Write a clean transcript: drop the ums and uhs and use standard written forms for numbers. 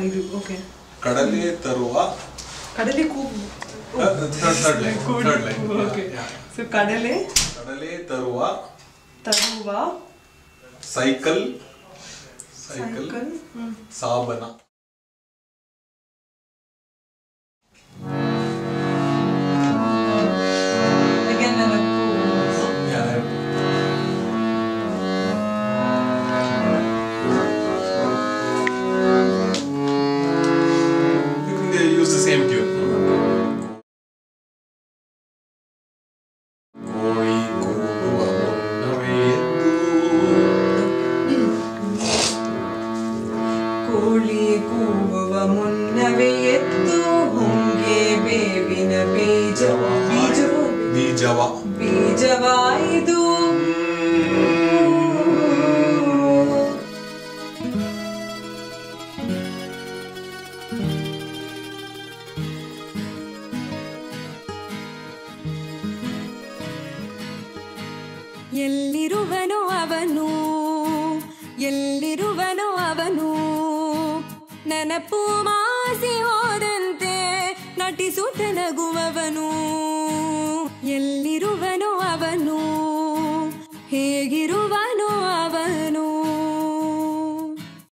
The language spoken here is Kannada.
ಇದು ಓಕೆ. ಕಡಲೆ ತರುವ ಕಡಲೆ ಕೂಗು. Third line okay. ಸೊ ಕಡಲೆ ತರುವ ಸೈಕಲ್ ಸಾಬನ. ಬೀಜವಾಯಿದು ಎಲ್ಲಿರುವನೋ ಅವನು ಎಲ್ಲಿರುವನೋ ಅವನು ನೆನಪು ಮಾಸಿ ಹೋದಂತೆ ನಟಿಸುತ್ತ ನಗುವವನು. ಎಲ್ಲಿರುವನೋ ಅವನು ಹೇಗಿರುವನೋ ಅವನು